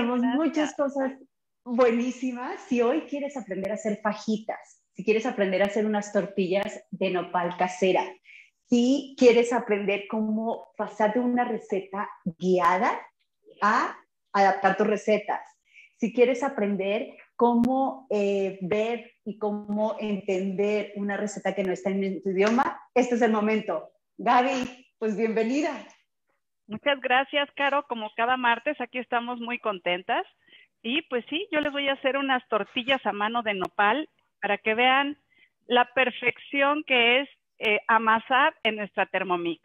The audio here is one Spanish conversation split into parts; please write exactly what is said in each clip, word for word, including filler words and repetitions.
tenemos Gracias. muchas cosas buenísimas. Si hoy quieres aprender a hacer fajitas, si quieres aprender a hacer unas tortillas de nopal casera, si quieres aprender cómo pasar de una receta guiada a adaptar tus recetas, si quieres aprender cómo eh, ver y cómo entender una receta que no está en tu idioma, este es el momento. Gaby, pues bienvenida. Muchas gracias, Caro. Como cada martes, aquí estamos muy contentas. Y pues sí, yo les voy a hacer unas tortillas a mano de nopal para que vean la perfección que es eh, amasar en nuestra Thermomix.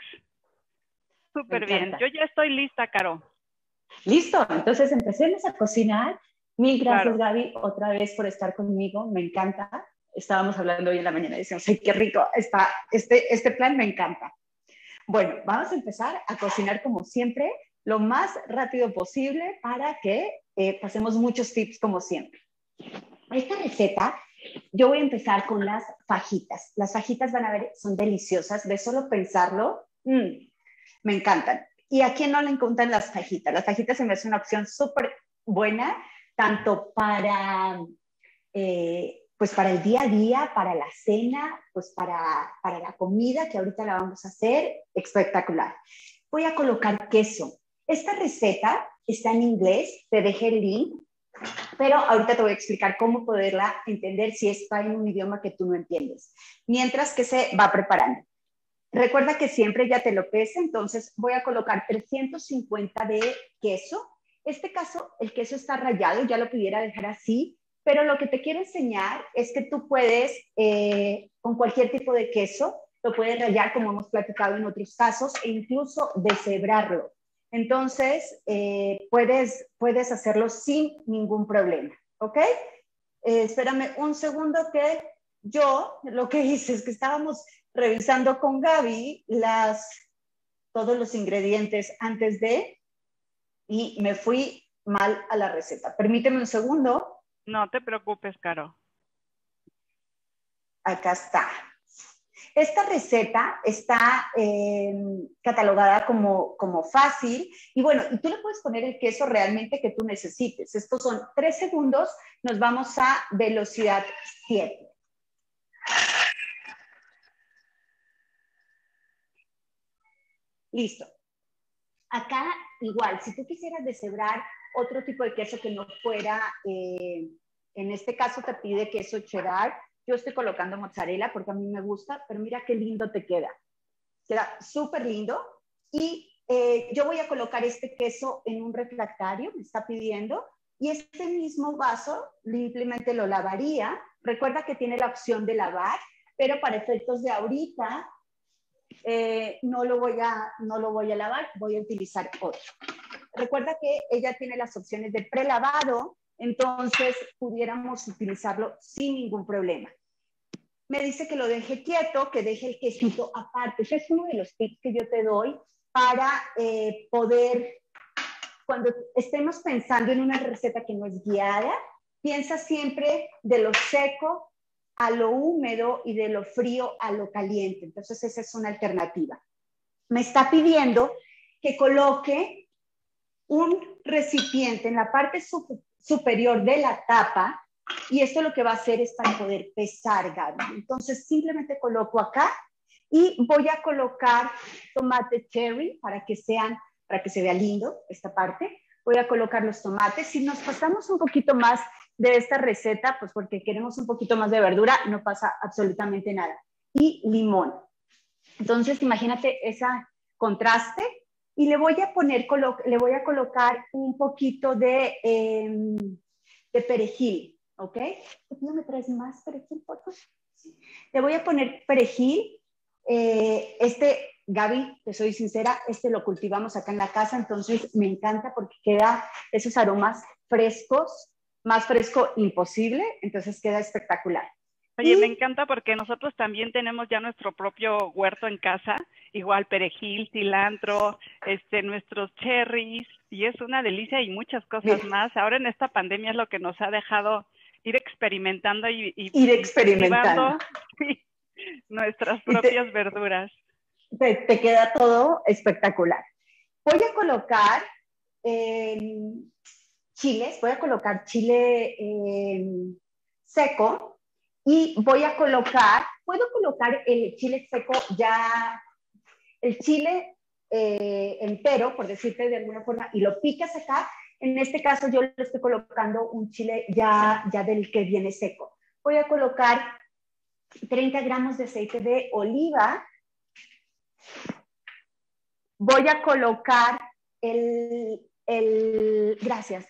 Súper bien. Yo ya estoy lista, Caro. Listo, entonces empecemos a cocinar. Mil gracias, Claro. Gaby, otra vez por estar conmigo. Me encanta. Estábamos hablando hoy en la mañana y decíamos, ¡ay, qué rico! Está, este, este plan me encanta. Bueno, vamos a empezar a cocinar como siempre, lo más rápido posible para que eh, pasemos muchos tips como siempre. Esta receta, yo voy a empezar con las fajitas. Las fajitas, van a ver, son deliciosas. De solo pensarlo, mmm, me encantan. ¿Y a quién no le encantan las fajitas? Las fajitas se me hace una opción súper buena, tanto para... Eh, pues para el día a día, para la cena, pues para, para la comida, que ahorita la vamos a hacer, espectacular. Voy a colocar queso. Esta receta está en inglés, te dejé el link, pero ahorita te voy a explicar cómo poderla entender si está en un idioma que tú no entiendes, mientras que se va preparando. Recuerda que siempre ya te lo pesa, entonces voy a colocar trescientos cincuenta de queso. Este caso, el queso está rallado, ya lo pudiera dejar así, pero lo que te quiero enseñar es que tú puedes, eh, con cualquier tipo de queso, lo puedes rallar como hemos platicado en otros casos e incluso deshebrarlo. Entonces, eh, puedes, puedes hacerlo sin ningún problema, ¿ok? Eh, espérame un segundo que yo lo que hice es que estábamos revisando con Gaby las, todos los ingredientes antes de y me fui mal a la receta. Permíteme un segundo. No te preocupes, Caro. Acá está. Esta receta está eh, catalogada como, como fácil y bueno, y tú le puedes poner el queso realmente que tú necesites. Estos son tres segundos, nos vamos a velocidad siete. Listo. Acá igual, si tú quisieras deshebrar otro tipo de queso que no fuera, eh, en este caso te pide queso cheddar, yo estoy colocando mozzarella porque a mí me gusta, pero mira qué lindo te queda. Queda súper lindo. Y eh, yo voy a colocar este queso en un refractario, me está pidiendo, y este mismo vaso simplemente lo lavaría. Recuerda que tiene la opción de lavar, pero para efectos de ahorita eh, no, lo voy a, no lo voy a lavar, voy a utilizar otro. Recuerda que ella tiene las opciones de prelavado, entonces pudiéramos utilizarlo sin ningún problema. Me dice que lo deje quieto, que deje el quesito aparte. Ese es uno de los tips que yo te doy para eh, poder, cuando estemos pensando en una receta que no es guiada, piensa siempre de lo seco a lo húmedo y de lo frío a lo caliente. Entonces esa es una alternativa. Me está pidiendo que coloque un recipiente en la parte su superior de la tapa y esto lo que va a hacer es para poder pesar, Gaby. Entonces simplemente coloco acá y voy a colocar tomate cherry para que sean, para que se vea lindo esta parte. Voy a colocar los tomates. Si nos pasamos un poquito más de esta receta, pues porque queremos un poquito más de verdura, no pasa absolutamente nada. Y limón. Entonces imagínate ese contraste. Y le voy a poner, le voy a colocar un poquito de, eh, de perejil, ¿ok? ¿No me traes más perejil, por favor? Sí. Le voy a poner perejil. Eh, este, Gaby, te soy sincera, este lo cultivamos acá en la casa, entonces me encanta porque queda esos aromas frescos, más fresco imposible, entonces queda espectacular. Oye, y me encanta porque nosotros también tenemos ya nuestro propio huerto en casa, igual perejil, cilantro, este, nuestros cherries, y es una delicia y muchas cosas bien. más. Ahora en esta pandemia es lo que nos ha dejado ir experimentando y, y ir experimentando sí, nuestras propias te, verduras. Te, te queda todo espectacular. Voy a colocar eh, chiles, voy a colocar chile eh, seco y voy a colocar, puedo colocar el chile seco ya, el chile eh, entero, por decirte de alguna forma, y lo picas acá. En este caso yo le estoy colocando un chile ya, ya del que viene seco. Voy a colocar treinta gramos de aceite de oliva. Voy a colocar el, el, gracias,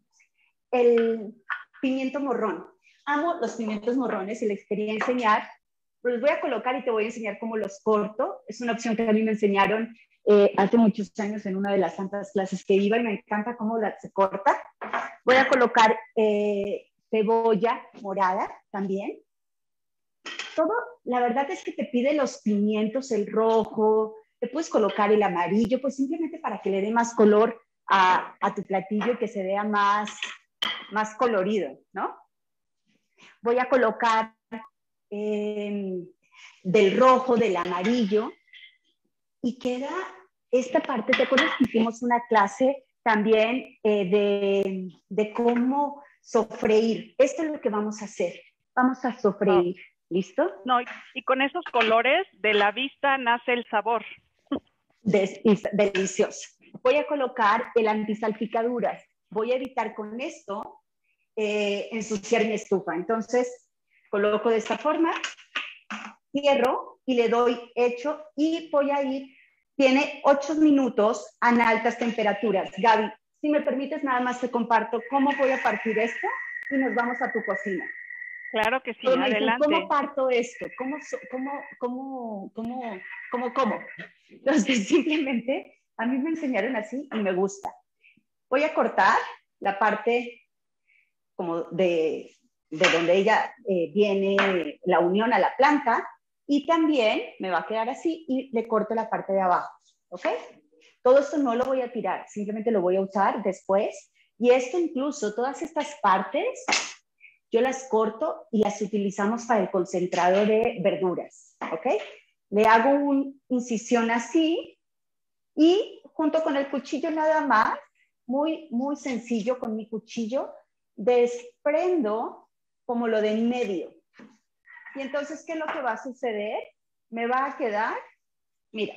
el pimiento morrón. Amo los pimientos morrones y les quería enseñar. Los voy a colocar y te voy a enseñar cómo los corto. Es una opción que a mí me enseñaron eh, hace muchos años en una de las tantas clases que iba y me encanta cómo la, se corta. Voy a colocar eh, cebolla morada también. Todo, la verdad es que te pide los pimientos, el rojo, te puedes colocar el amarillo, pues simplemente para que le dé más color a, a tu platillo y que se vea más, más colorido, ¿no? Voy a colocar eh, del rojo, del amarillo, y queda esta parte. ¿Te acuerdas que hicimos una clase también eh, de, de cómo sofreír? Esto es lo que vamos a hacer. Vamos a sofreír. Oh. ¿Listo? No, y con esos colores de la vista nace el sabor. Des, delicioso. Voy a colocar el antisalpicaduras. Voy a evitar con esto eh, ensuciar mi estufa. Entonces, coloco de esta forma, cierro y le doy hecho y voy a ir. Tiene ocho minutos a altas temperaturas. Gaby, si me permites, nada más te comparto cómo voy a partir esto y nos vamos a tu cocina. Claro que sí, Pero adelante. ¿cómo parto esto? ¿Cómo, cómo, cómo, cómo, cómo, cómo? Entonces, simplemente, a mí me enseñaron así y me gusta. Voy a cortar la parte como de, de donde ella eh, viene la unión a la planta y también me va a quedar así y le corto la parte de abajo, ¿ok? Todo esto no lo voy a tirar, simplemente lo voy a usar después. Y esto incluso, todas estas partes, yo las corto y las utilizamos para el concentrado de verduras, ¿ok? Le hago una incisión así y junto con el cuchillo nada más, muy, muy sencillo con mi cuchillo, desprendo como lo de en medio. Y entonces, ¿qué es lo que va a suceder? Me va a quedar, mira,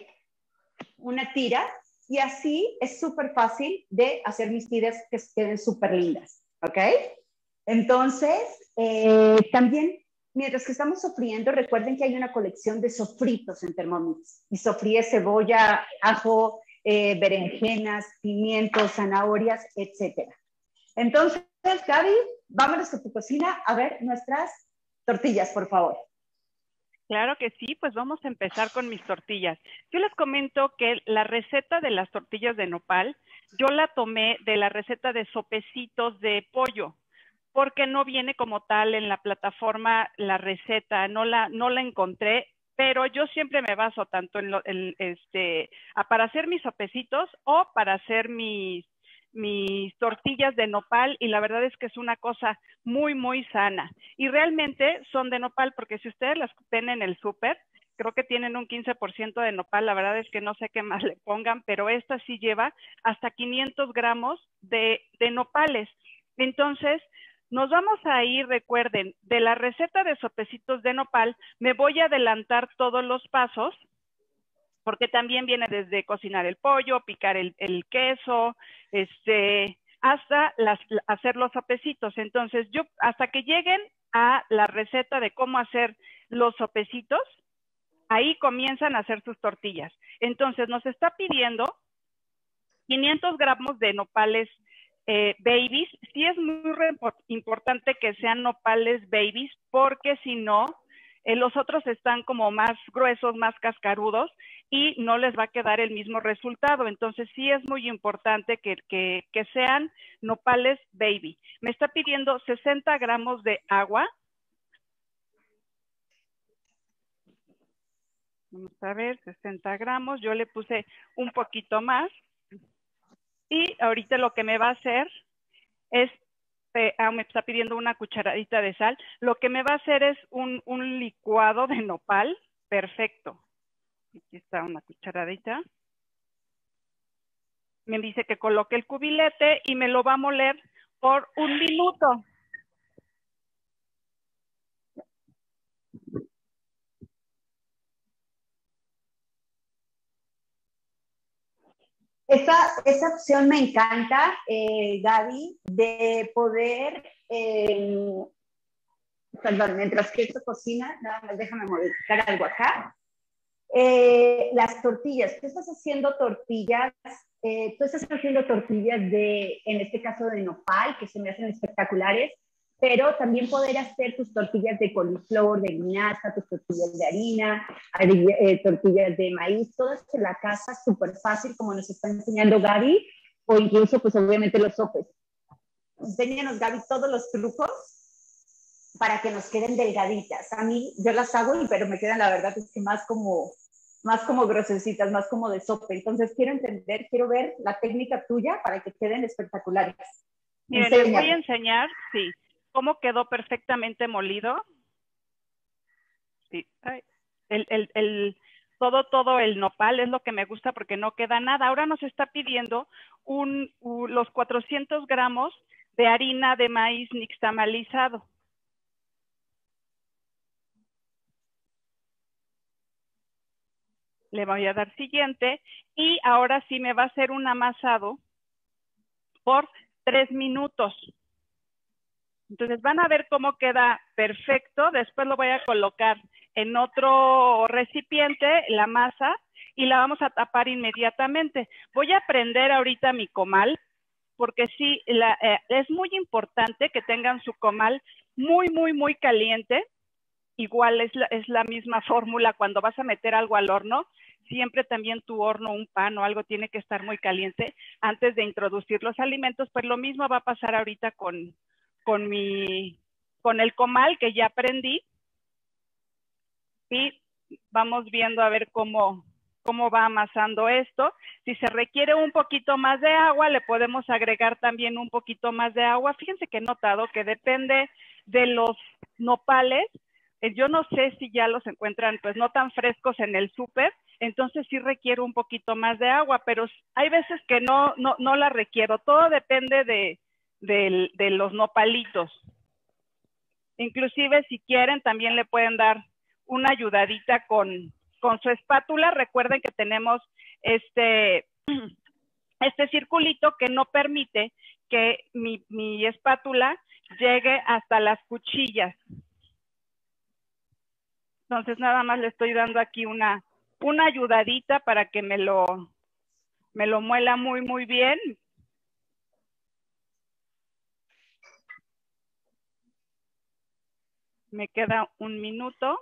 una tira y así es súper fácil de hacer mis tiras que queden súper lindas, ¿ok? Entonces, eh, también, mientras que estamos sofriendo, recuerden que hay una colección de sofritos en Thermomix. Y sofríe cebolla, ajo, eh, berenjenas, pimientos, zanahorias, etcétera. Entonces, Gaby, vámonos a tu cocina a ver nuestras tortillas, por favor. Claro que sí, pues vamos a empezar con mis tortillas. Yo les comento que la receta de las tortillas de nopal, yo la tomé de la receta de sopecitos de pollo, porque no viene como tal en la plataforma la receta, no la, no la encontré, pero yo siempre me baso tanto en, lo, en este, a, para hacer mis sopecitos o para hacer mis, mis tortillas de nopal, y la verdad es que es una cosa muy, muy sana. Y realmente son de nopal, porque si ustedes las ven en el súper, creo que tienen un quince por ciento de nopal, la verdad es que no sé qué más le pongan, pero esta sí lleva hasta quinientos gramos de, de nopales. Entonces, nos vamos a ir, recuerden, de la receta de sopecitos de nopal, me voy a adelantar todos los pasos, porque también viene desde cocinar el pollo, picar el, el queso, este, hasta las, hacer los sopecitos. Entonces, yo, hasta que lleguen a la receta de cómo hacer los sopecitos, ahí comienzan a hacer sus tortillas. Entonces, nos está pidiendo quinientos gramos de nopales Eh, babies. Sí es muy importante que sean nopales babies, porque si no, eh, los otros están como más gruesos, más cascarudos y no les va a quedar el mismo resultado. Entonces sí es muy importante que, que, que sean nopales baby. Me está pidiendo sesenta gramos de agua. Vamos a ver, sesenta gramos. Yo le puse un poquito más. Y ahorita lo que me va a hacer es, eh, ah, me está pidiendo una cucharadita de sal. Lo que me va a hacer es un, un licuado de nopal. Perfecto. Aquí está una cucharadita. Me dice que coloque el cubilete y me lo va a moler por un minuto. Esa, esa opción me encanta, eh, Gaby, de poder, eh, perdón, mientras que esto cocina, nada más déjame modificar algo acá. Eh, las tortillas, tú estás haciendo tortillas, eh, tú estás haciendo tortillas de, en este caso de nopal, que se me hacen espectaculares, pero también poder hacer tus tortillas de coliflor, de linaza, tus tortillas de harina, eh, tortillas de maíz, todas en la casa, súper fácil, como nos está enseñando Gaby, o incluso, pues obviamente los sopes. Enséñanos, Gaby, todos los trucos para que nos queden delgaditas. A mí, yo las hago, pero me quedan, la verdad, es que más como, más como grosecitas, más como de sopa. Entonces, quiero entender, quiero ver la técnica tuya para que queden espectaculares. Miren, les voy a enseñar, sí, cómo quedó perfectamente molido. Sí, ay, el, el, el, todo, todo el nopal es lo que me gusta porque no queda nada. Ahora nos está pidiendo un, un, los cuatrocientos gramos de harina de maíz nixtamalizado. Le voy a dar siguiente y ahora sí me va a hacer un amasado por tres minutos. Entonces van a ver cómo queda perfecto. Después lo voy a colocar en otro recipiente, la masa, y la vamos a tapar inmediatamente. Voy a prender ahorita mi comal, porque sí, la, eh, es muy importante que tengan su comal muy, muy, muy caliente. Igual es la, es la misma fórmula cuando vas a meter algo al horno. Siempre también tu horno, un pan o algo tiene que estar muy caliente antes de introducir los alimentos. Pues lo mismo va a pasar ahorita con, con, mi, con el comal que ya prendí. Y vamos viendo a ver cómo, cómo va amasando esto. Si se requiere un poquito más de agua, le podemos agregar también un poquito más de agua. Fíjense que he notado que depende de los nopales. Yo no sé si ya los encuentran pues no tan frescos en el súper, entonces sí requiero un poquito más de agua, pero hay veces que no, no, no la requiero. Todo depende de, de, de los nopalitos. Inclusive si quieren también le pueden dar una ayudadita con, con su espátula. Recuerden que tenemos este, este circulito que no permite que mi, mi espátula llegue hasta las cuchillas. Entonces nada más le estoy dando aquí una, una ayudadita para que me lo, me lo muela muy, muy bien. Me queda un minuto.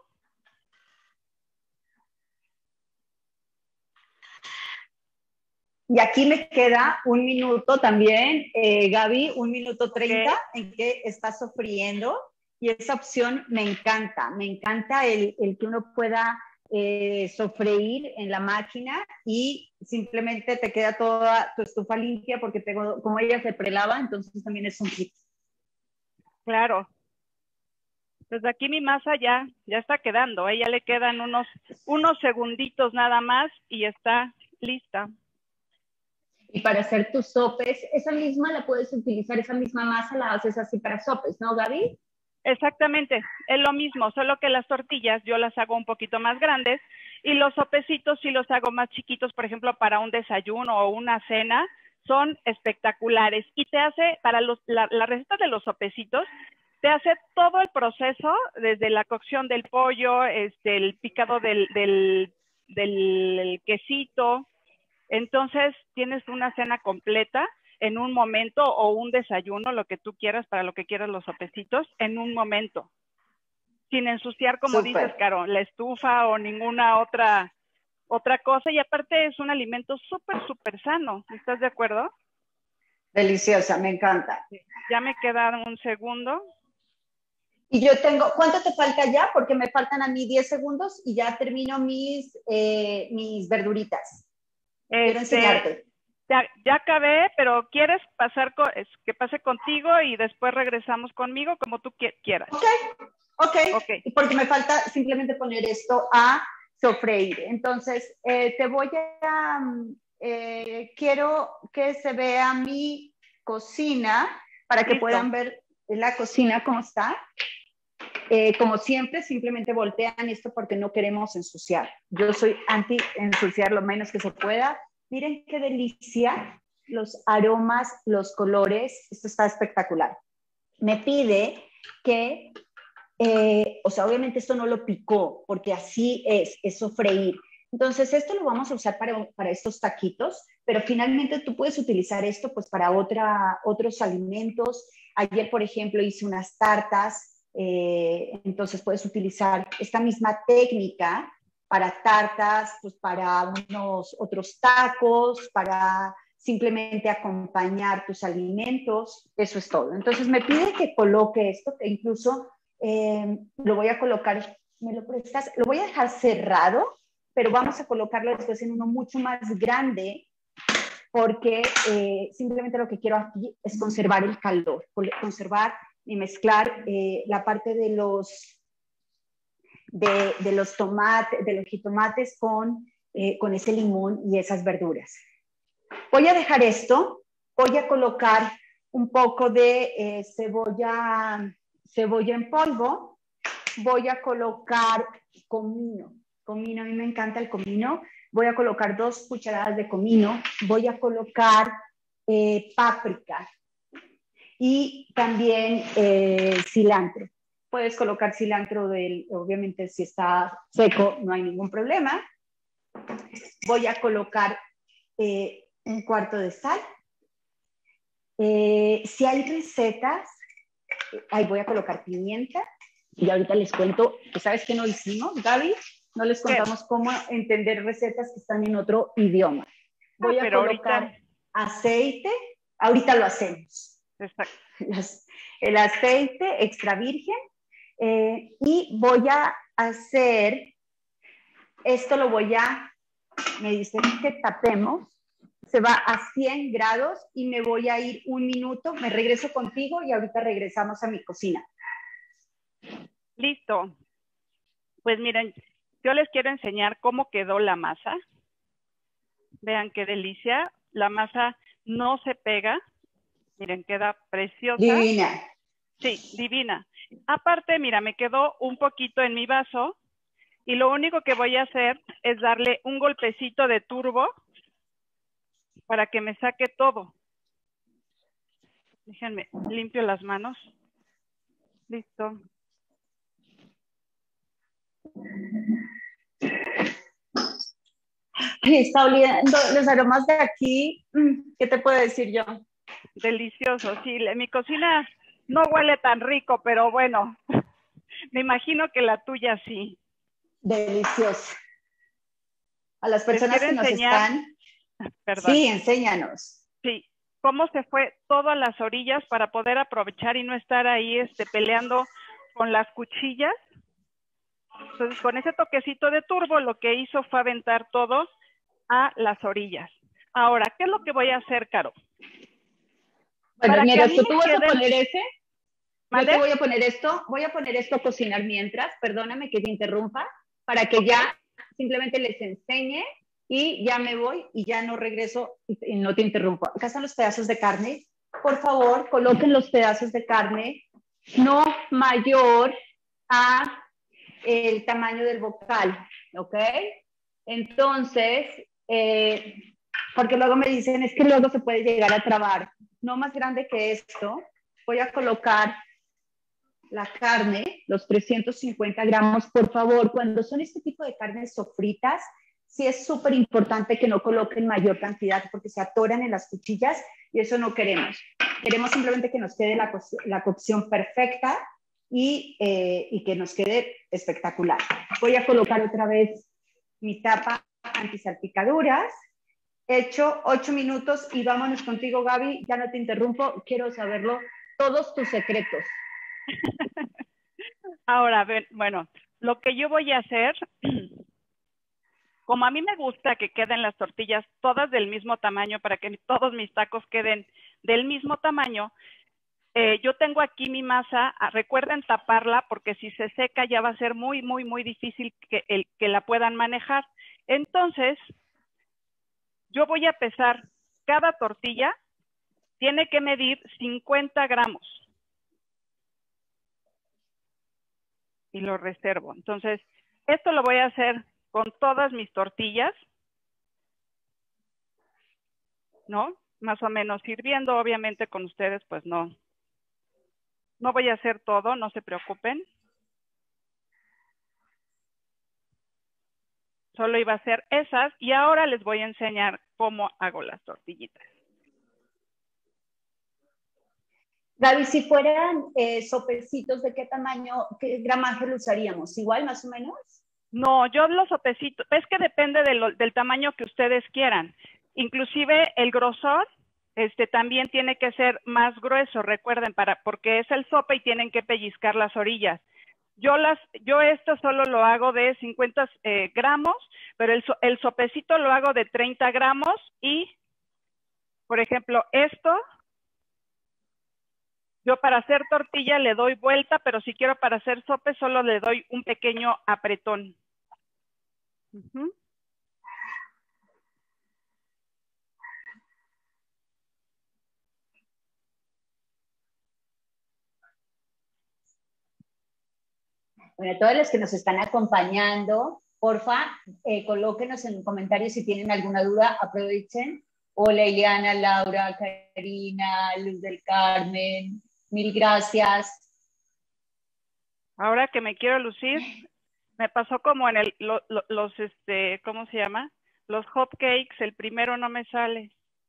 Y aquí me queda un minuto también, eh, Gaby, un minuto treinta okay. En que está sofriendo. Y esa opción me encanta, me encanta el, el que uno pueda eh, sofreír en la máquina y simplemente te queda toda tu estufa limpia porque tengo, como ella se prelava, entonces también es un kit. Claro. Pues aquí mi masa ya, ya está quedando, ¿eh? Ya le quedan unos, unos segunditos nada más y está lista. Y para hacer tus sopes, esa misma la puedes utilizar, esa misma masa la haces así para sopes, ¿no, Gaby? Exactamente, es lo mismo, solo que las tortillas yo las hago un poquito más grandes y los sopecitos sí los hago más chiquitos, por ejemplo, para un desayuno o una cena, son espectaculares. Y te hace, para los, la, la receta de los sopecitos, te hace todo el proceso, desde la cocción del pollo, este, el picado del, del, del quesito. Entonces tienes una cena completa en un momento o un desayuno, lo que tú quieras, para lo que quieras los sopecitos, en un momento. Sin ensuciar, como Super. dices, Caro, la estufa o ninguna otra, otra cosa. Y aparte es un alimento súper, súper sano. ¿Estás de acuerdo? Deliciosa, me encanta. Ya me queda un segundo. Y yo tengo, ¿cuánto te falta ya? Porque me faltan a mí diez segundos y ya termino mis, eh, mis verduritas. Quiero Este, enseñarte. Ya, ya acabé, pero ¿quieres pasar con, que pase contigo y después regresamos conmigo como tú quieras? Ok, ok, okay. Porque me falta simplemente poner esto a sofreír. Entonces, eh, te voy a, eh, quiero que se vea mi cocina para que Listo. puedan ver la cocina cómo está. Eh, como siempre, simplemente voltean esto porque no queremos ensuciar. Yo soy anti ensuciar lo menos que se pueda. Miren qué delicia, los aromas, los colores, esto está espectacular. Me pide que, eh, o sea, obviamente esto no lo picó, porque así es, es sofreír. Entonces, esto lo vamos a usar para, para estos taquitos, pero finalmente tú puedes utilizar esto pues para otra, otros alimentos. Ayer, por ejemplo, hice unas tartas. Eh, entonces puedes utilizar esta misma técnica para tartas, pues para unos otros tacos, para simplemente acompañar tus alimentos, eso es todo. Entonces me pide que coloque esto, que incluso eh, lo voy a colocar, ¿me lo prestas? Lo voy a dejar cerrado, pero vamos a colocarlo después en uno mucho más grande, porque eh, simplemente lo que quiero aquí es conservar el calor, conservar y mezclar eh, la parte de los, de, de los tomates, de los jitomates con, eh, con ese limón y esas verduras. Voy a dejar esto, voy a colocar un poco de eh, cebolla, cebolla en polvo, voy a colocar comino, comino, a mí me encanta el comino, voy a colocar dos cucharadas de comino, voy a colocar eh, páprica, y también eh, cilantro. Puedes colocar cilantro, del, obviamente si está seco no hay ningún problema. Voy a colocar eh, un cuarto de sal. Eh, si hay recetas, ahí voy a colocar pimienta. Y ahorita les cuento, ¿sabes qué no hicimos, Gaby? No les contamos cómo entender recetas que están en otro idioma. Voy ah, a colocar ahorita... aceite. Ahorita lo hacemos. Exacto. El aceite extra virgen eh, y voy a hacer, esto lo voy a, me dicen que tapemos, se va a cien grados y me voy a ir un minuto, me regreso contigo y ahorita regresamos a mi cocina. Listo. Pues miren, yo les quiero enseñar cómo quedó la masa. Vean qué delicia, la masa no se pega. Miren, queda preciosa. Divina. Sí, divina. Aparte, mira, me quedó un poquito en mi vaso y lo único que voy a hacer es darle un golpecito de turbo para que me saque todo. Déjenme, limpio las manos. Listo. Está oliendo los aromas de aquí. ¿Qué te puedo decir yo? Delicioso, sí. Mi cocina no huele tan rico, pero bueno, me imagino que la tuya sí. Delicioso. A las personas que nos enseñar, están... Perdón. Sí, enséñanos. Sí, cómo se fue todo a las orillas para poder aprovechar y no estar ahí este, peleando con las cuchillas. Entonces, con ese toquecito de turbo, lo que hizo fue aventar todo a las orillas. Ahora, ¿qué es lo que voy a hacer, Caro? Bueno, Para mira, tú me vas quede... a poner ese. ¿Mande? Yo te voy a poner esto, voy a poner esto a cocinar mientras, perdóname que te interrumpa, para que okay. ya simplemente les enseñe y ya me voy y ya no regreso y no te interrumpo. Acá están los pedazos de carne. Por favor, coloquen los pedazos de carne no mayor a el tamaño del bocal, ¿ok? Entonces, eh, porque luego me dicen, es que luego se puede llegar a trabar. No más grande que esto. Voy a colocar la carne, los trescientos cincuenta gramos, por favor, cuando son este tipo de carnes sofritas, sí es súper importante que no coloquen mayor cantidad porque se atoran en las cuchillas y eso no queremos. Queremos simplemente que nos quede la, co la cocción perfecta y, eh, y que nos quede espectacular. Voy a colocar otra vez mi tapa antisalpicaduras. Hecho ocho minutos y vámonos contigo, Gaby. Ya no te interrumpo, quiero saberlo, todos tus secretos. Ahora, bueno, lo que yo voy a hacer, como a mí me gusta que queden las tortillas todas del mismo tamaño para que todos mis tacos queden del mismo tamaño, eh, yo tengo aquí mi masa, recuerden taparla porque si se seca ya va a ser muy, muy, muy difícil que, el, que la puedan manejar. Entonces, yo voy a pesar cada tortilla tiene que medir cincuenta gramos. Y lo reservo. Entonces, esto lo voy a hacer con todas mis tortillas, ¿no? Más o menos hirviendo, obviamente con ustedes, pues no. No voy a hacer todo, no se preocupen. Solo iba a hacer esas y ahora les voy a enseñar cómo hago las tortillitas. Gaby, si fueran eh, sopecitos, ¿de qué tamaño, qué gramaje lo usaríamos? ¿Igual, más o menos? No, yo los sopecitos, es que depende de lo, del tamaño que ustedes quieran. Inclusive el grosor este, también tiene que ser más grueso, recuerden, para, porque es el sope y tienen que pellizcar las orillas. Yo, las, yo esto solo lo hago de cincuenta eh, gramos, pero el, el sopecito lo hago de treinta gramos y, por ejemplo, esto, yo para hacer tortilla le doy vuelta, pero si quiero para hacer sope solo le doy un pequeño apretón. Uh-huh. Bueno, todos los que nos están acompañando, porfa, eh, colóquenos en comentarios si tienen alguna duda, aprovechen. Hola, Ileana, Laura, Karina, Luz del Carmen, mil gracias. Ahora que me quiero lucir, me pasó como en el, lo, lo, los, este, ¿cómo se llama? Los hot cakes, el primero no me sale.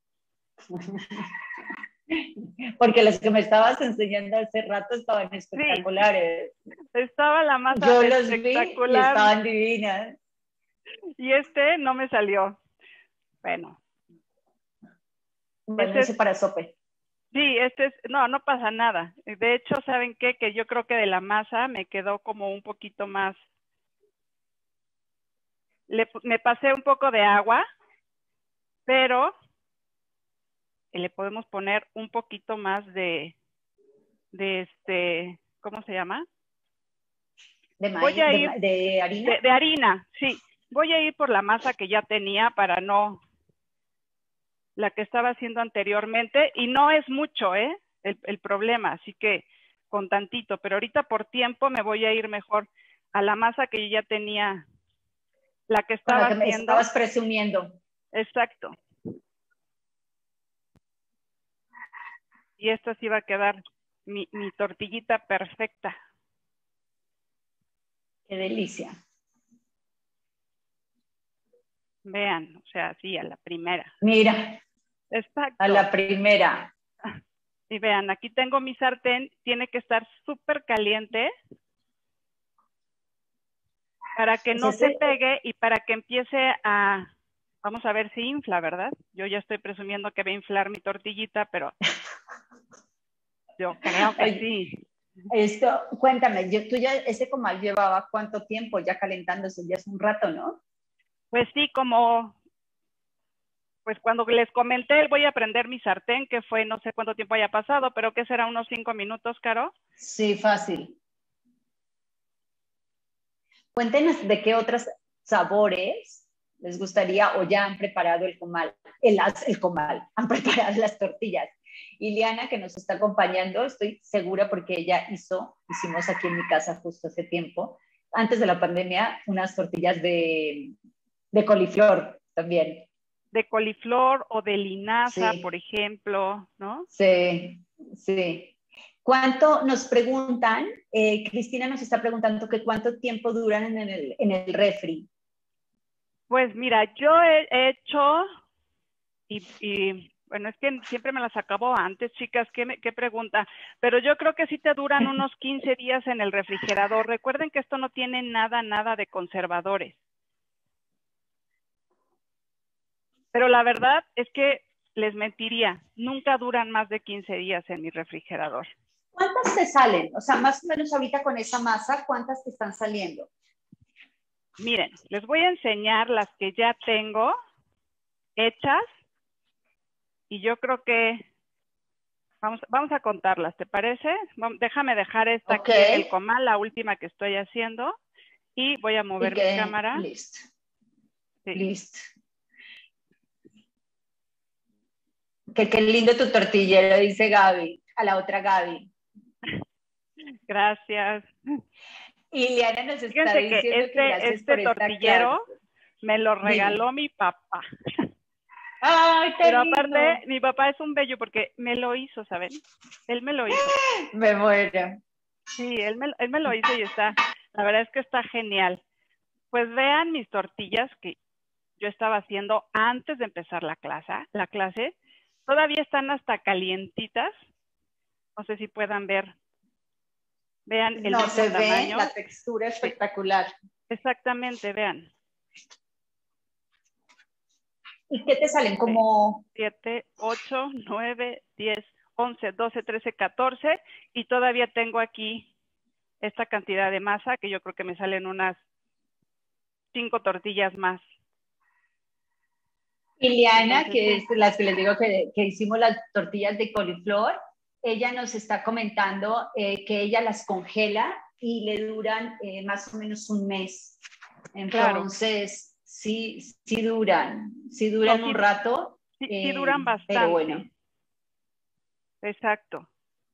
Porque los que me estabas enseñando hace rato estaban espectaculares. Sí, estaba la masa Yo espectacular. Los vi y estaban divinas. Y este no me salió. Bueno. Bueno, este ese es para sope. Sí, este es, no, no pasa nada. De hecho, ¿saben qué? Que yo creo que de la masa me quedó como un poquito más. Le, me pasé un poco de agua, pero le podemos poner un poquito más de, de este, ¿cómo se llama? De, maíz, de, ir, de harina. De, de harina, sí. Voy a ir por la masa que ya tenía para no, la que estaba haciendo anteriormente, y no es mucho, ¿eh? El, el problema, así que con tantito, pero ahorita por tiempo me voy a ir mejor a la masa que yo ya tenía, la que estaba con la que haciendo. Me estabas presumiendo. Exacto. Y esta sí va a quedar mi, mi tortillita perfecta. Qué delicia. Vean, o sea, sí, a la primera. Mira. Exacto. A la primera. Y vean, aquí tengo mi sartén, tiene que estar súper caliente para que no se pegue y para que empiece a, vamos a ver si infla, ¿verdad? Yo ya estoy presumiendo que va a inflar mi tortillita, pero yo creo que Oye, sí. Esto, cuéntame, yo, tú ya, ese comal llevaba cuánto tiempo ya calentándose, ya es un rato, ¿no? Pues sí, como, pues cuando les comenté, voy a prender mi sartén, que fue no sé cuánto tiempo haya pasado, pero que será unos cinco minutos, Caro. Sí, fácil. Cuéntenos de qué otros sabores les gustaría o ya han preparado el comal, el, el comal, han preparado las tortillas. Ileana, que nos está acompañando, estoy segura porque ella hizo, hicimos aquí en mi casa justo hace tiempo, antes de la pandemia, unas tortillas de, de coliflor también. De coliflor o de linaza, sí. por ejemplo, ¿no? Sí, sí. ¿Cuánto nos preguntan? Eh, Cristina nos está preguntando que cuánto tiempo duran en el, en el refri. Pues mira, yo he hecho, y, y bueno, es que siempre me las acabo antes, chicas, ¿qué, me, qué pregunta? Pero yo creo que sí te duran unos quince días en el refrigerador. Recuerden que esto no tiene nada, nada de conservadores. Pero la verdad es que les mentiría, nunca duran más de quince días en mi refrigerador. ¿Cuántas te salen? O sea, más o menos ahorita con esa masa, ¿cuántas te están saliendo? Miren, les voy a enseñar las que ya tengo hechas y yo creo que vamos, vamos a contarlas, ¿te parece? Déjame dejar esta okay. aquí en el comal, la última que estoy haciendo, y voy a mover mi cámara. Listo. Sí. Listo. Que qué lindo tu tortillero, dice Gaby, a la otra Gaby. Gracias. Y Liliana nos está Fíjense diciendo que que este, gracias este por esta tortillero clase. me lo regaló Dime. mi papá. ¡Ay, qué Pero lindo! aparte, mi papá es un bello porque me lo hizo, ¿saben? Él me lo hizo. Me muero. Sí, él me, él me lo hizo y está, la verdad es que está genial. Pues vean mis tortillas que yo estaba haciendo antes de empezar la clase, la clase. Todavía están hasta calientitas. No sé si puedan ver. Vean el No, mismo se tamaño. ve la textura espectacular. Exactamente, vean. ¿Y qué te salen? Como siete, ocho, nueve, diez, once, doce, trece, catorce. Y todavía tengo aquí esta cantidad de masa que yo creo que me salen unas cinco tortillas más. Liliana, Entonces, que es las que les digo que, que hicimos las tortillas de coliflor, ella nos está comentando eh, que ella las congela y le duran eh, más o menos un mes. Entonces, claro. sí, sí duran, sí duran no, un sí, rato. Sí, eh, sí duran bastante. Pero bueno. Exacto.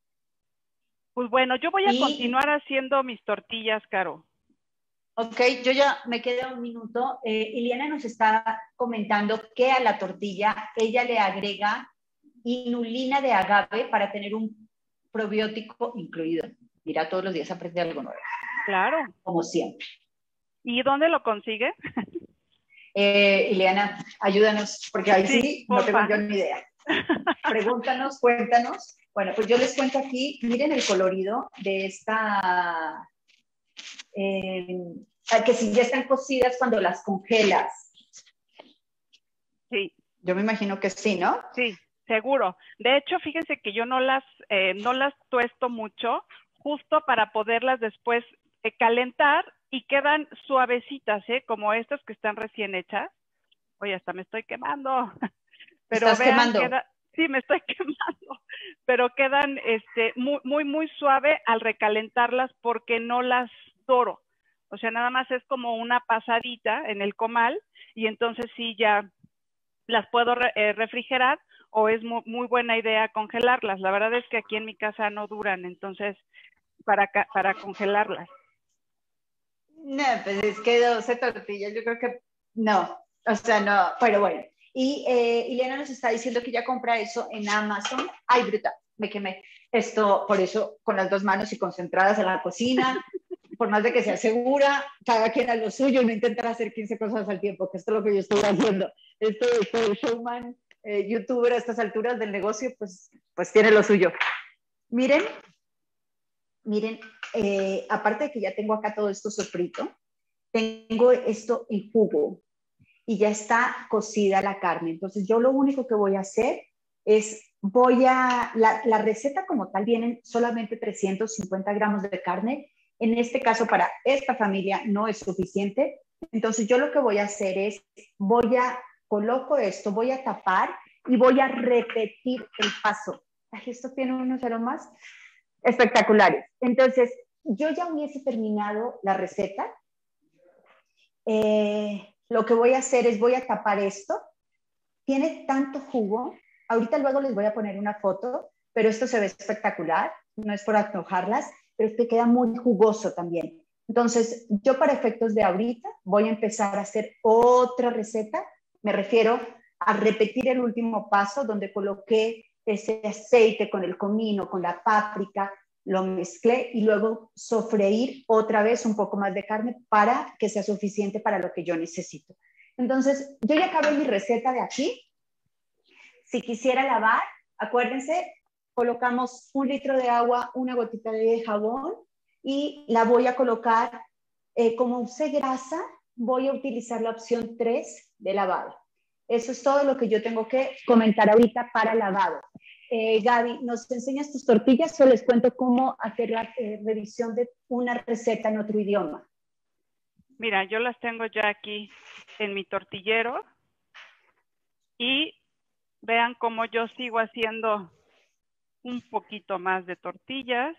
Pues bueno, yo voy a y... continuar haciendo mis tortillas, Caro. Ok, yo ya me queda un minuto. Eh, Liliana nos está comentando que a la tortilla ella le agrega inulina de agave para tener un probiótico incluido. Mira, todos los días aprende algo nuevo. Claro. Como siempre. ¿Y dónde lo consigue? Eh, Ileana, ayúdanos, porque ahí sí, sí no tengo yo ni idea. Pregúntanos, cuéntanos. Bueno, pues yo les cuento aquí, miren el colorido de esta, eh, que si ya están cocidas cuando las congelas. Sí. Yo me imagino que sí, ¿no? Sí, seguro. De hecho, fíjense que yo no las, eh, no las tuesto mucho, justo para poderlas después eh, calentar y quedan suavecitas, ¿eh? Como estas que están recién hechas. Oye, hasta me estoy quemando. Pero ¿Estás vean, quemando? queda, sí, me estoy quemando. Pero quedan este, muy, muy, muy suave al recalentarlas porque no las doro. O sea, nada más es como una pasadita en el comal y entonces sí ya las puedo re, eh, refrigerar o es muy, muy buena idea congelarlas. La verdad es que aquí en mi casa no duran, entonces para, para congelarlas. No, pues es que doce tortillas, yo creo que no, o sea, no, pero bueno. Y eh, Ileana nos está diciendo que ya compra eso en Amazon. Ay, bruta, me quemé. Esto, por eso, con las dos manos y concentradas en la cocina, por más de que sea segura, cada quien a lo suyo y no intentar hacer quince cosas al tiempo, que esto es lo que yo estoy haciendo. Esto de showman, eh, youtuber a estas alturas del negocio, pues, pues tiene lo suyo. Miren, miren, eh, aparte de que ya tengo acá todo esto sofrito, tengo esto en jugo y ya está cocida la carne. Entonces yo lo único que voy a hacer es, voy a, la, la receta como tal vienen solamente trescientos cincuenta gramos de carne. En este caso para esta familia no es suficiente. Entonces yo lo que voy a hacer es, voy a, coloco esto, voy a tapar y voy a repetir el paso. Ay, esto tiene unos aromas espectaculares. Entonces yo ya hubiese terminado la receta. Eh, lo que voy a hacer es voy a tapar esto. Tiene tanto jugo. Ahorita luego les voy a poner una foto, pero esto se ve espectacular. No es por antojarlas, pero es que queda muy jugoso también. Entonces, yo para efectos de ahorita voy a empezar a hacer otra receta. Me refiero a repetir el último paso donde coloqué ese aceite con el comino, con la páprica, lo mezclé y luego sofreír otra vez un poco más de carne para que sea suficiente para lo que yo necesito. Entonces, yo ya acabé mi receta de aquí. Si quisiera lavar, acuérdense, colocamos un litro de agua, una gotita de jabón y la voy a colocar, eh, como usé grasa, voy a utilizar la opción tres de lavado. Eso es todo lo que yo tengo que comentar ahorita para lavado. Eh, Gaby, ¿nos enseñas tus tortillas o les cuento cómo hacer la eh, revisión de una receta en otro idioma? Mira, yo las tengo ya aquí en mi tortillero y vean cómo yo sigo haciendo un poquito más de tortillas.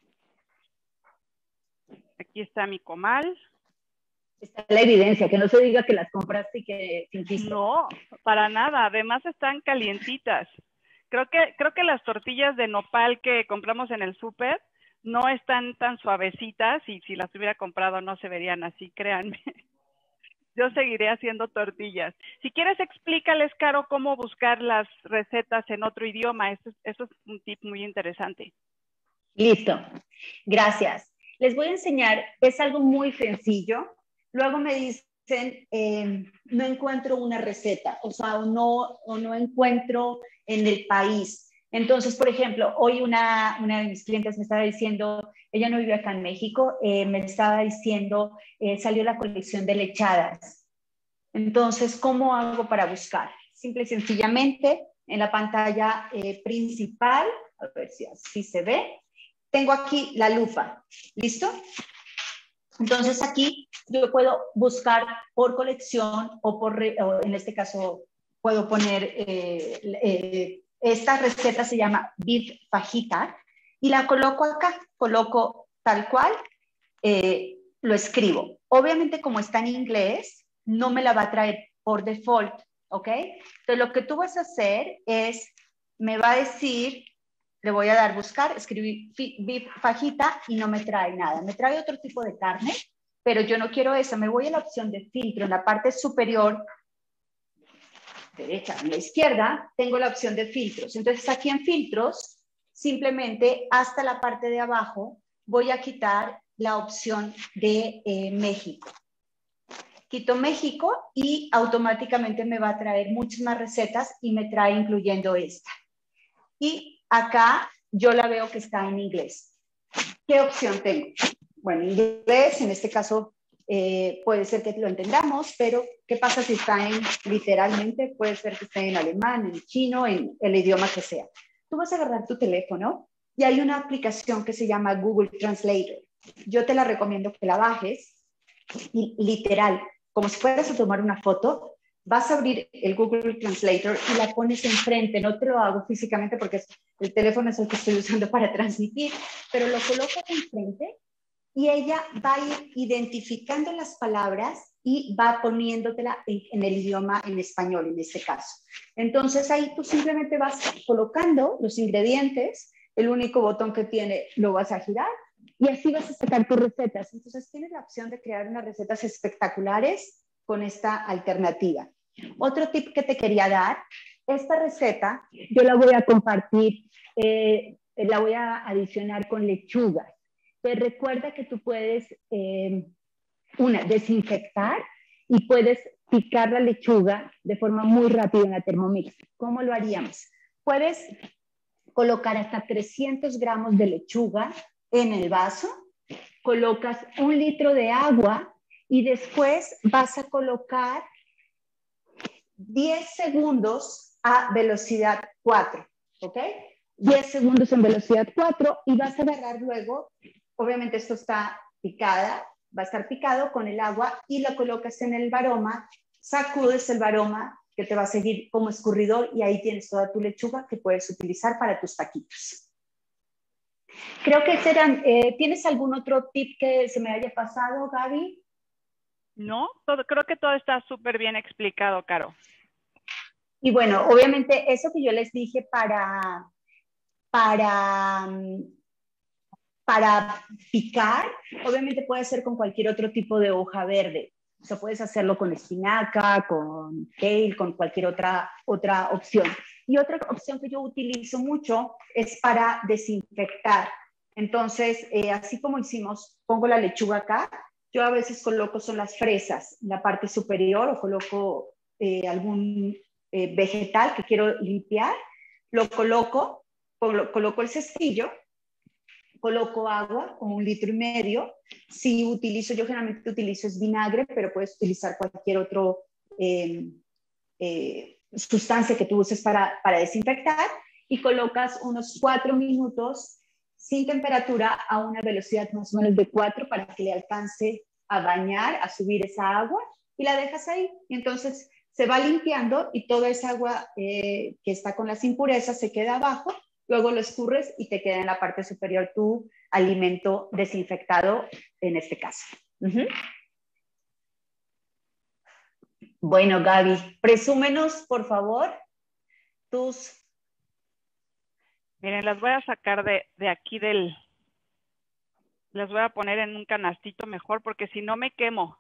Aquí está mi comal. Está la evidencia, que no se diga que las compraste y que fingiste. No, para nada. Además están calientitas. Creo que, creo que las tortillas de nopal que compramos en el súper no están tan suavecitas y si las hubiera comprado no se verían así, créanme. Yo seguiré haciendo tortillas. Si quieres, explícales, Caro, cómo buscar las recetas en otro idioma. Eso, eso es un tip muy interesante. Listo. Gracias. Les voy a enseñar, es algo muy sencillo. Luego me dicen, eh, no encuentro una receta, o sea, o no, o no encuentro en el país. Entonces, por ejemplo, hoy una, una de mis clientes me estaba diciendo, ella no vive acá en México, eh, me estaba diciendo, eh, salió la colección de lechadas. Entonces, ¿cómo hago para buscar? Simple y sencillamente, en la pantalla eh, principal, a ver si así se ve, tengo aquí la lupa. ¿Listo? Entonces, aquí yo puedo buscar por colección o por, o en este caso, puedo poner, eh, eh, esta receta se llama beef fajita y la coloco acá, coloco tal cual, eh, lo escribo. Obviamente, como está en inglés, no me la va a traer por default, ¿ok? Entonces, lo que tú vas a hacer es, me va a decir, le voy a dar buscar, escribir beef fajita y no me trae nada. Me trae otro tipo de carne, pero yo no quiero esa. Me voy a la opción de filtro. En la parte superior, derecha, en la izquierda, tengo la opción de filtros. Entonces, aquí en filtros, simplemente hasta la parte de abajo, voy a quitar la opción de eh, México. Quito México y automáticamente me va a traer muchas más recetas y me trae incluyendo esta. Y acá yo la veo que está en inglés. ¿Qué opción tengo? Bueno, inglés, en este caso eh, puede ser que lo entendamos, pero ¿qué pasa si está en literalmente? Puede ser que esté en alemán, en chino, en el idioma que sea. Tú vas a agarrar tu teléfono y hay una aplicación que se llama Google Translator. Yo te la recomiendo que la bajes y literal, como si fueras a tomar una foto, vas a abrir el Google Translator y la pones enfrente. No te lo hago físicamente porque el teléfono es el que estoy usando para transmitir, pero lo colocas enfrente y ella va a ir identificando las palabras y va poniéndotela en, en el idioma en español, en este caso. Entonces ahí tú simplemente vas colocando los ingredientes, el único botón que tiene lo vas a girar y así vas a sacar tus recetas. Entonces tienes la opción de crear unas recetas espectaculares con esta alternativa. Otro tip que te quería dar, esta receta yo la voy a compartir, eh, la voy a adicionar con lechugas. Te recuerda que tú puedes, eh, una, desinfectar y puedes picar la lechuga de forma muy rápida en la Thermomix. ¿Cómo lo haríamos? Puedes colocar hasta trescientos gramos de lechuga en el vaso, colocas un litro de agua y después vas a colocar diez segundos a velocidad cuatro, ¿ok? diez segundos en velocidad cuatro y vas a agarrar luego, obviamente esto está picada, va a estar picado con el agua y lo colocas en el varoma, sacudes el varoma que te va a seguir como escurridor y ahí tienes toda tu lechuga que puedes utilizar para tus taquitos. Creo que serán, eh, ¿tienes algún otro tip que se me haya pasado, Gaby? No, todo, creo que todo está súper bien explicado, Caro. Y bueno, obviamente eso que yo les dije para, para, para picar, obviamente puede ser con cualquier otro tipo de hoja verde. O sea, puedes hacerlo con espinaca, con kale, con cualquier otra, otra opción. Y otra opción que yo utilizo mucho es para desinfectar. Entonces, eh, así como hicimos, pongo la lechuga acá, yo a veces coloco son las fresas en la parte superior o coloco eh, algún eh, vegetal que quiero limpiar, lo coloco, colo coloco el cestillo, coloco agua, como un litro y medio. Si utilizo, yo generalmente utilizo es vinagre, pero puedes utilizar cualquier otro eh, eh, sustancia que tú uses para, para desinfectar y colocas unos cuatro minutos sin temperatura a una velocidad más o menos de cuatro para que le alcance a bañar, a subir esa agua y la dejas ahí. Y entonces se va limpiando y toda esa agua eh, que está con las impurezas se queda abajo. Luego lo escurres y te queda en la parte superior tu alimento desinfectado, en este caso. Uh-huh. Bueno, Gaby, presúmenos, por favor, tus Miren, las voy a sacar de, de aquí del... Las voy a poner en un canastito mejor porque si no me quemo.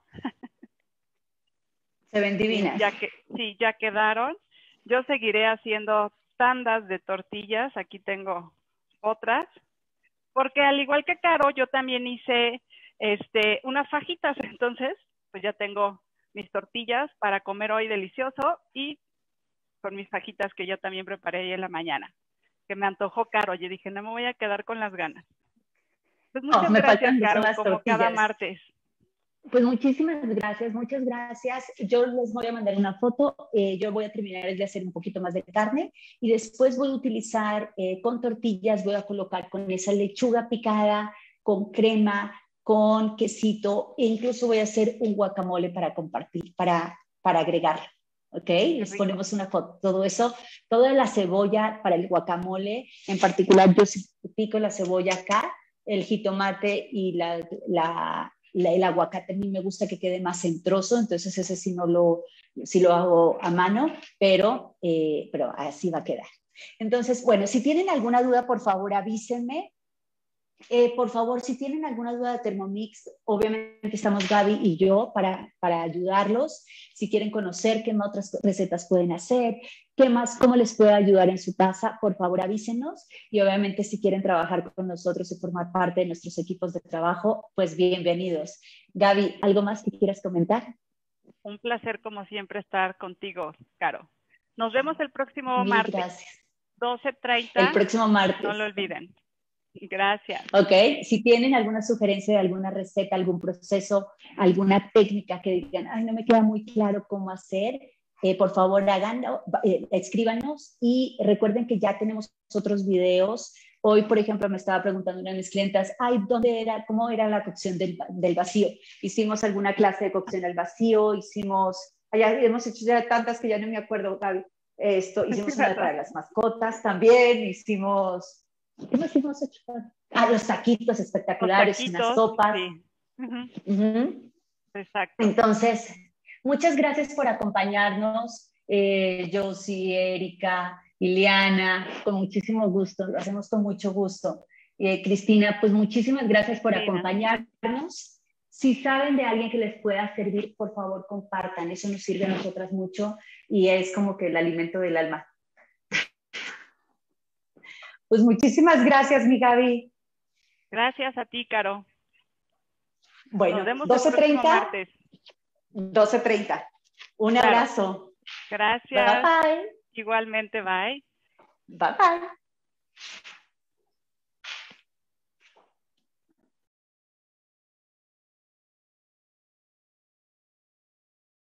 Se ven divinas. Sí, ya que, sí, ya quedaron. Yo seguiré haciendo tandas de tortillas. Aquí tengo otras. Porque al igual que Caro, yo también hice este, unas fajitas. Entonces, pues ya tengo mis tortillas para comer hoy delicioso y con mis fajitas que yo también preparé ahí en la mañana. Que me antojó Caro. Yo dije, no me voy a quedar con las ganas. Pues muchas Oh, me gracias, faltan Caro, las como cada tortillas. martes. Pues muchísimas gracias, muchas gracias. Yo les voy a mandar una foto. Eh, yo voy a terminar de hacer un poquito más de carne y después voy a utilizar eh, con tortillas, voy a colocar con esa lechuga picada, con crema, con quesito e incluso voy a hacer un guacamole para compartir, para, para agregar. ¿Ok? Les rico. ponemos una foto. Todo eso, toda la cebolla para el guacamole, en particular yo pico la cebolla acá, el jitomate y la, la La, el aguacate a mí me gusta que quede más en trozo, entonces ese sí no lo, sí lo hago a mano, pero, eh, pero así va a quedar. Entonces, bueno, si tienen alguna duda, por favor avísenme. Eh, por favor, si tienen alguna duda de Thermomix, obviamente estamos Gaby y yo para, para ayudarlos. Si quieren conocer qué más otras recetas pueden hacer, qué más, cómo les puedo ayudar en su casa, por favor avísenos. Y obviamente si quieren trabajar con nosotros y formar parte de nuestros equipos de trabajo, pues bienvenidos. Gaby, ¿algo más que quieras comentar? Un placer como siempre estar contigo, Caro. Nos vemos el próximo Mil martes. gracias. doce treinta. El próximo martes. No lo olviden. Gracias. Ok, si tienen alguna sugerencia de alguna receta, algún proceso, alguna técnica que digan, ay, no me queda muy claro cómo hacer, eh, por favor háganlo, eh, escríbanos y recuerden que ya tenemos otros videos. Hoy, por ejemplo, me estaba preguntando una de mis clientas, ay, ¿dónde era, cómo era la cocción del, del vacío? Hicimos alguna clase de cocción al vacío, hicimos, ya hemos hecho ya tantas que ya no me acuerdo, Gaby. Esto, hicimos una para las mascotas también, hicimos... ¿Qué más hemos hecho? Ah, los taquitos espectaculares, Los taquitos, unas sopas. Sí. Uh-huh. Uh-huh. Exacto. Entonces, muchas gracias por acompañarnos, eh, Josie, Erika, Iliana, con muchísimo gusto, lo hacemos con mucho gusto. Eh, Cristina, pues muchísimas gracias por Cristina. acompañarnos. Si saben de alguien que les pueda servir, por favor, compartan. Eso nos sirve a nosotras mucho y es como que el alimento del alma. Pues muchísimas gracias, mi Gaby. Gracias a ti, Caro. Bueno, nos vemos doce treinta. el próximo martes. doce treinta. Un claro. abrazo. Gracias. Bye bye. Igualmente, bye. Bye bye.